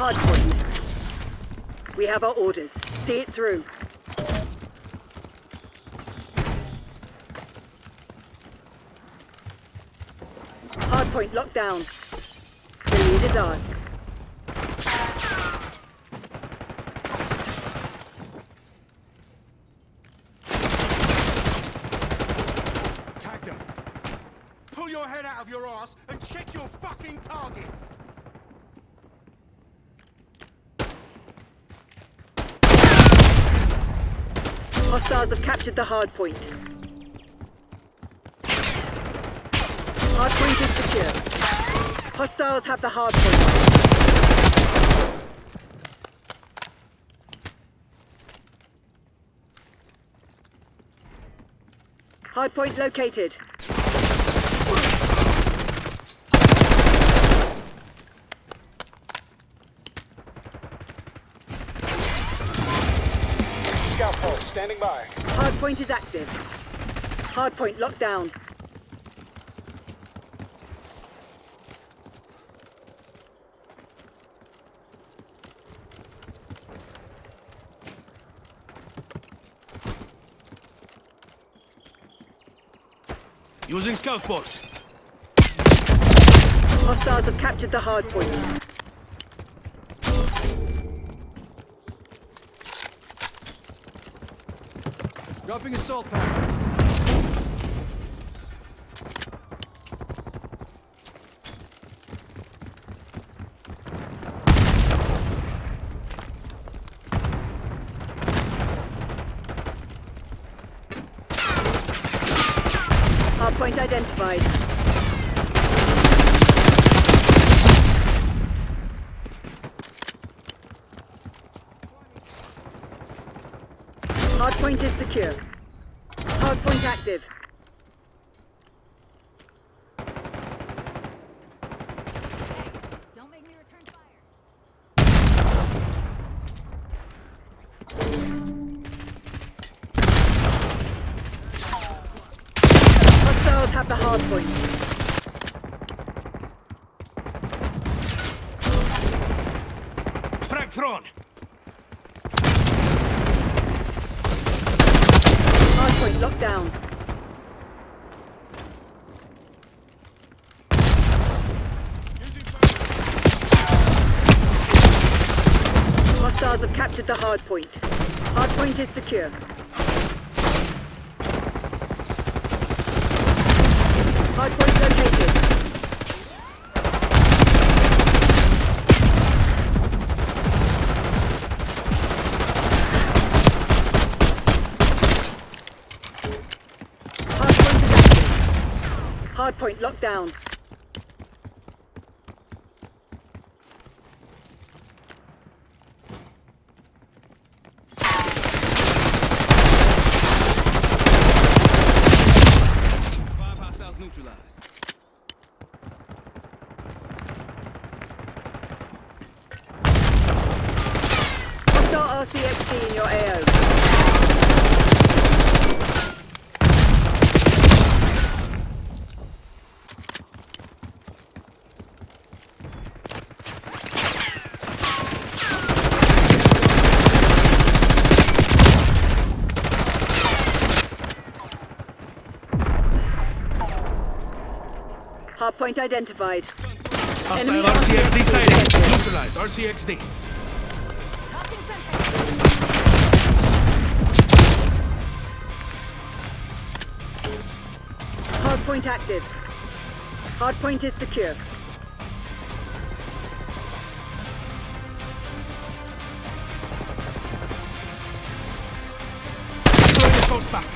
Hardpoint. We have our orders. See it through. Hardpoint locked down. The lead is ours. Tagged him. Pull your head out of your ass and check your fucking targets. Hostiles have captured the hardpoint. Hardpoint is secure. Hostiles have the hardpoint. Hardpoint located. Scout pulse standing by. Hardpoint is active. Hardpoint locked down. Using scout box. Hostiles have captured the hardpoint. Dropping assault pack. Hardpoint identified. Hardpoint is secure. Hardpoint active. Don't make me return fire. Hostiles have the hardpoint. Frag thrown. Hardpoint locked down. Hostiles have captured the hardpoint. Hardpoint is secure. Hardpoint located. Hardpoint is active. Hardpoint locked down. Neutralized. Hostile RCXD in your AO. Hardpoint identified. Hostile RCXD sighting. Neutralized. RCXD. Tossing sentry. Hardpoint active. Hardpoint is secure. Throwing assault back.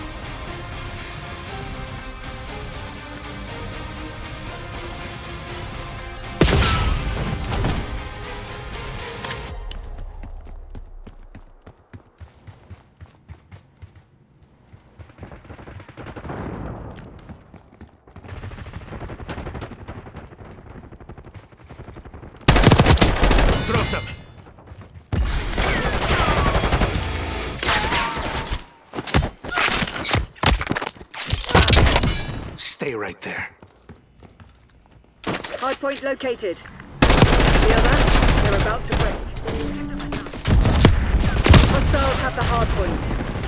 Drop them. Stay right there. Hardpoint located. The other? They're about to break. Hostiles have the hard point.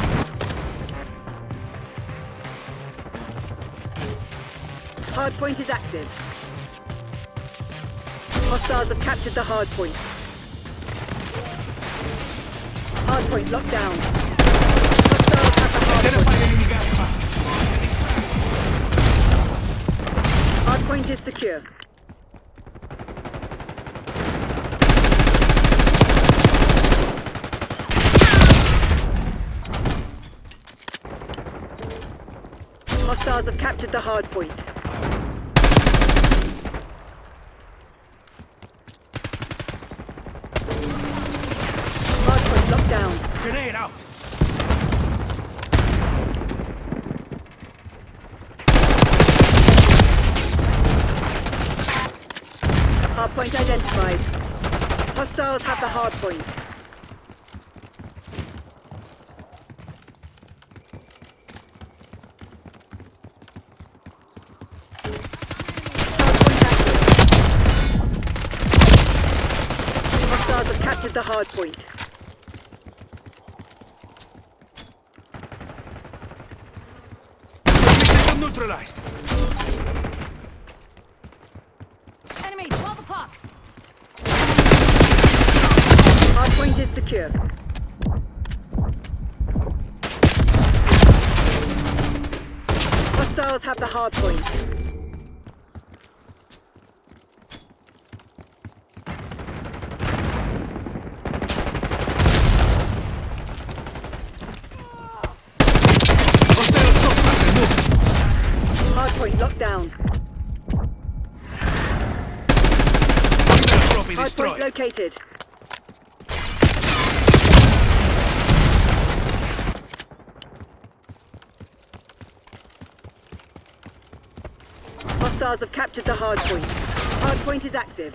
Hard point is active. Hostiles have captured the hard point. Hard point locked down. Hostiles have the hard point. enemy gas trap. Hard point is secure. Hostiles have captured the hard point. Hard point locked down. Grenade out. Hard point identified. Hostiles have the hard point. Hostiles have captured the hard point. System neutralized. Enemy, 12 o'clock. Hard point is secure. Hostiles have the hard point. Hostile software removed. Hard point locked down. Hostile trophy Hard point destroyed. located. Hostiles have captured the hard point. Hard point is active.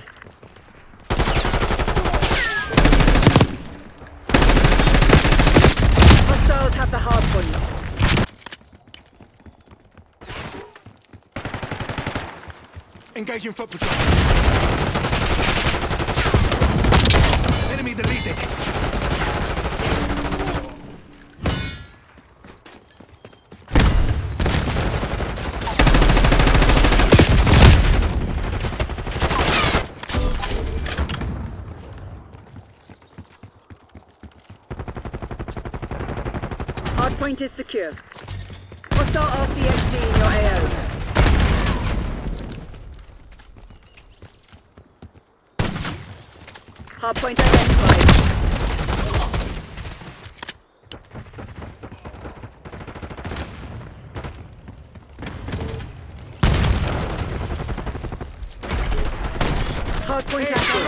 Hostiles have the hard point. Engaging foot patrol. Enemy deleted. Hard point is secure. Hostile RCXD in your AO. Hard point identified. Hard point active.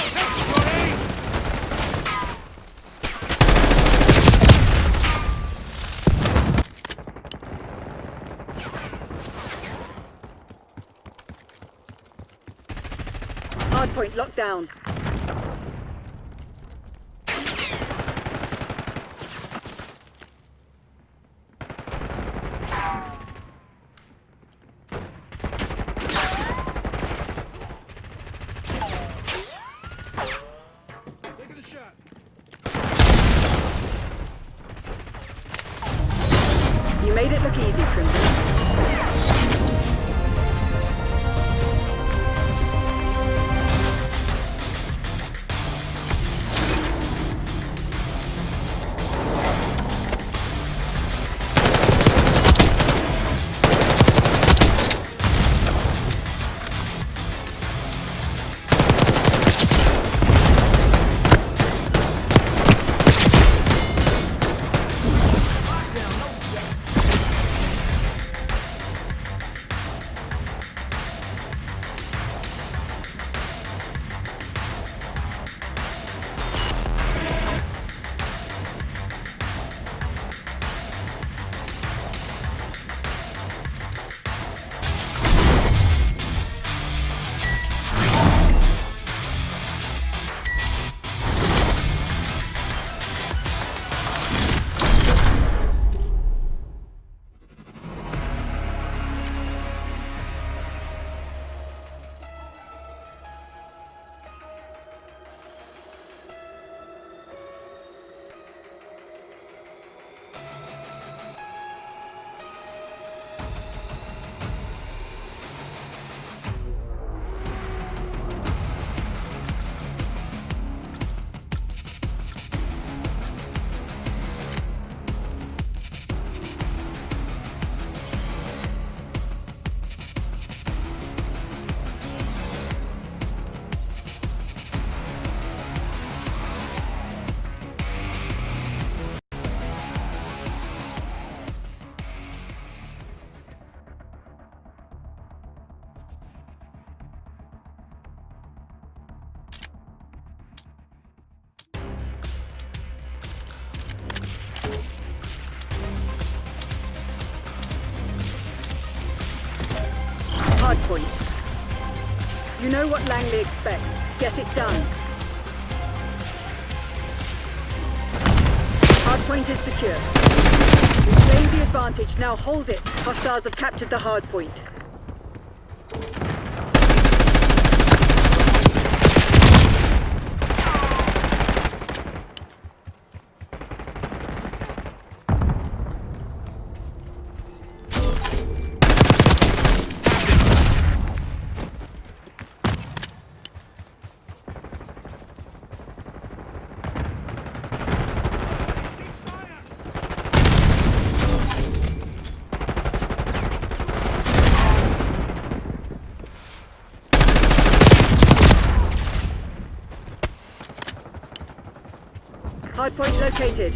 Hard point locked down. Taking a shot. You made it look easy, Crimson. hardpoint. You know what Langley expects. Get it done. Hardpoint is secure. We've gained the advantage. Now hold it. Hostiles have captured the hardpoint. Hardpoint located.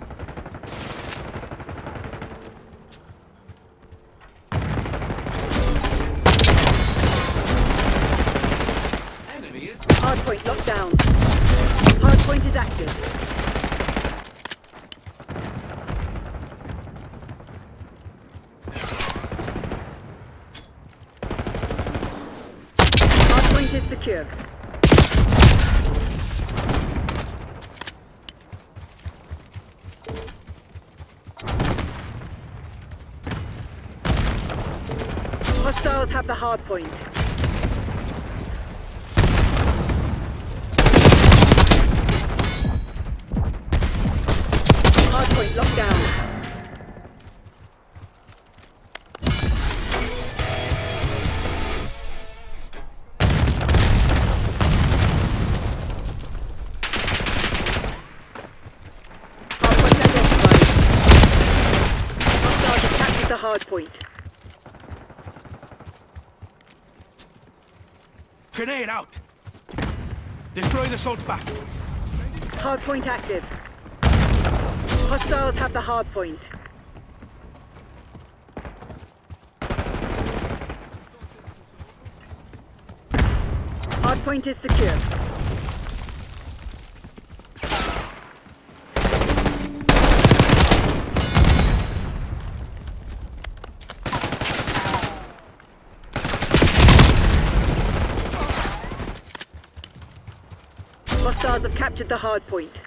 Hardpoint locked down. Hardpoint is active. Hardpoint is secure. Hostiles have the hard point. Hard point locked down. Hard point identified. Hostiles have captured the hard point. Grenade out! Destroy the salt back. Hardpoint active. Hostiles have the hardpoint. Hardpoint is secure. Hostiles have captured the hard point.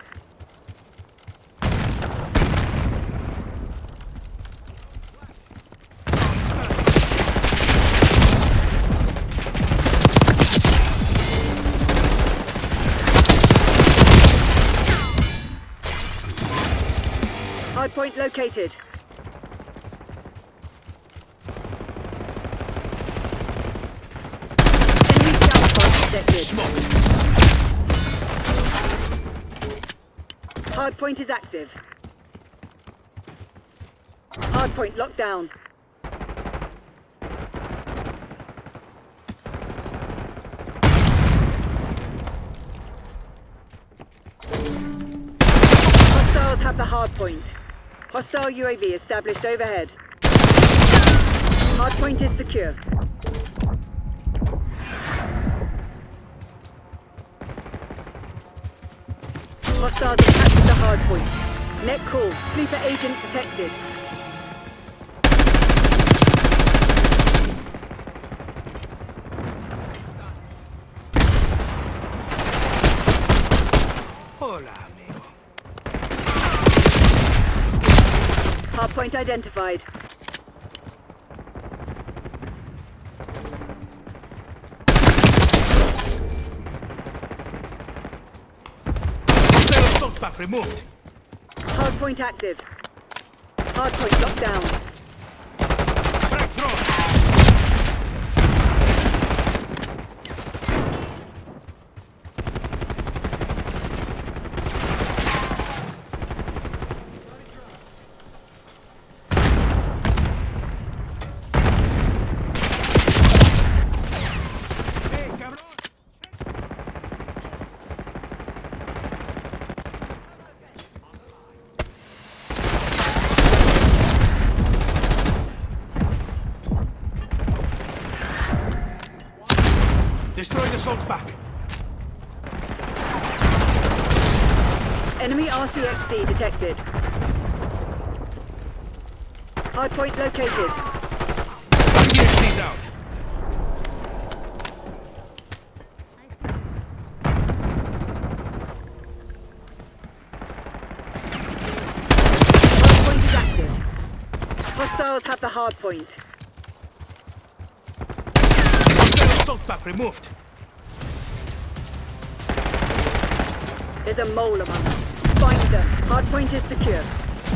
Hard point located. Enemy scout pod detected. Hardpoint is active. Hardpoint locked down. Hostiles have the hardpoint. Hostile UAV established overhead. Hardpoint is secure. Hostiles have captured the hardpoint. Net call. Sleeper agent detected. Hola, amigo. Hardpoint identified. Salt back removed. Hardpoint active. Hardpoint locked down. Frag thrown. Hey, cabrón. Destroy the salt back. Enemy RCXD detected. Hardpoint located. RCXD down. the hard point. Assault pack removed. There's a mole among us. Find them. Hard point is secure.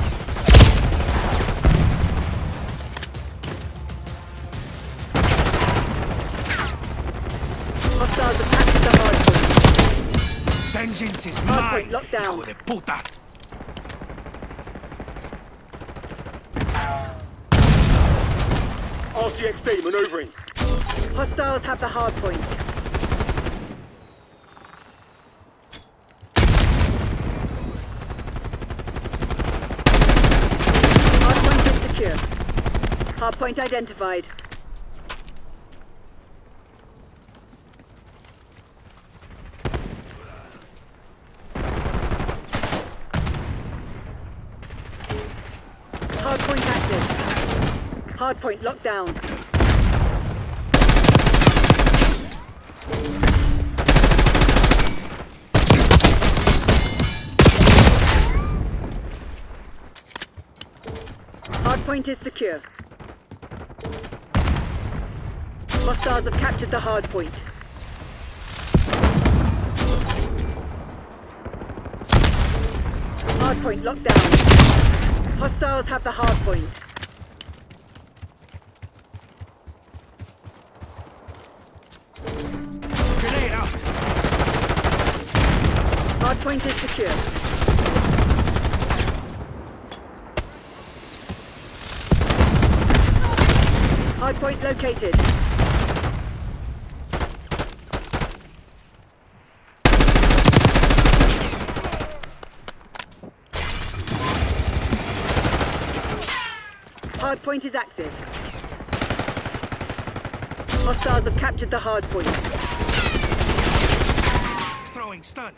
Hostiles have captured the hard point. Vengeance is Hard mine. point locked down. Hijo de puta. RCXD maneuvering. Hostiles have the hard point. Hard point is secure. Hard point identified. Hard point active. Hard point locked down. Hard point is secure. Hostiles have captured the hard point. Hard point locked down. Hostiles have the hard point. Grenade out. Hard point is secure. Hard point located. Hard point is active. Hostiles have captured the hard point. Throwing stun.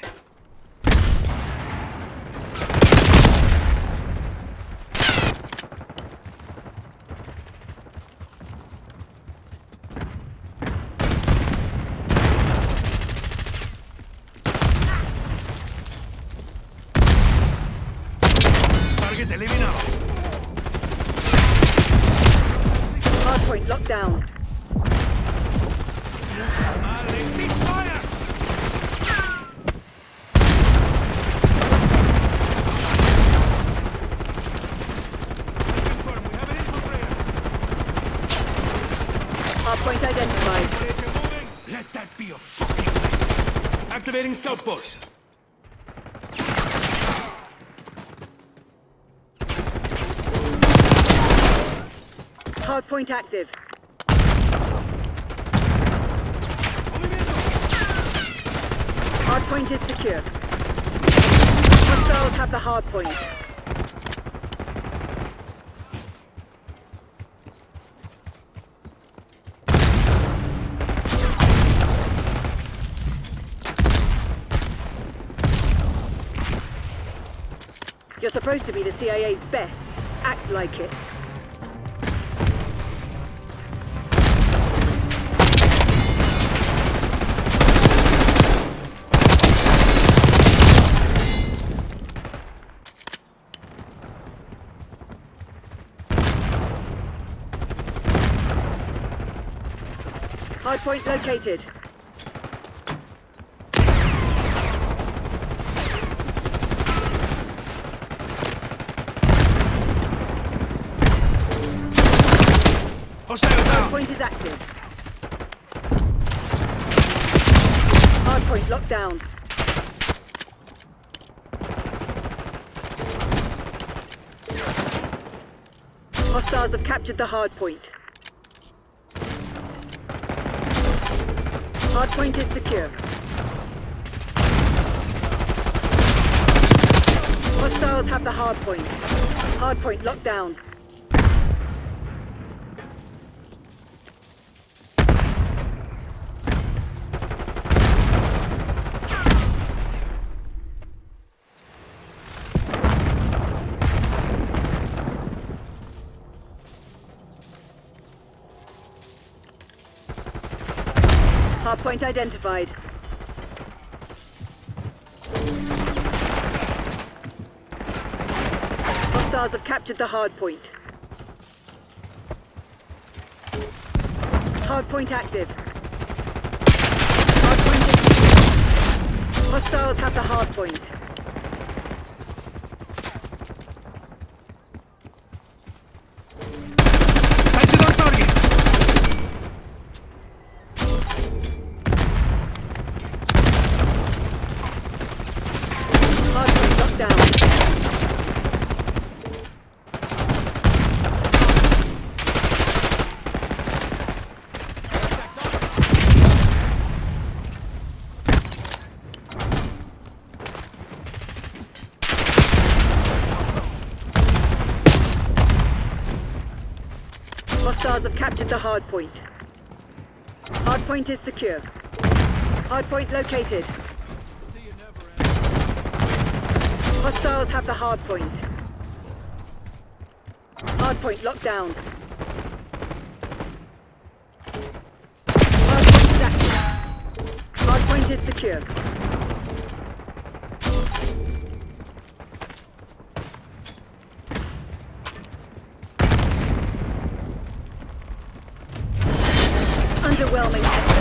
Target eliminado. Hard point locked down. Madre, ceasefire! Confirm, we have an infiltrator. Hard point identified. Let that be a fucking miss. Activating scout box. Hard point active. Hard point is secure. Hostiles have the hard point. You're supposed to be the CIA's best. Act like it. Hard point located. Hostile Hard down. point is active. Hard point locked down. Hostiles have captured the hard point. Hard point is secure. Hostiles have the hard point. Hard point locked down. Hard point identified. Hostiles have captured the hard point. Hardpoint active. Hardpoint is secure. Hostiles have the hardpoint. Sighted on target! Hardpoint locked down. Hostiles have captured the hardpoint. Hardpoint is secure. Hardpoint located. Hostiles have the hardpoint. Hardpoint locked down. Hardpoint is active. Hardpoint is secure. Underwhelming.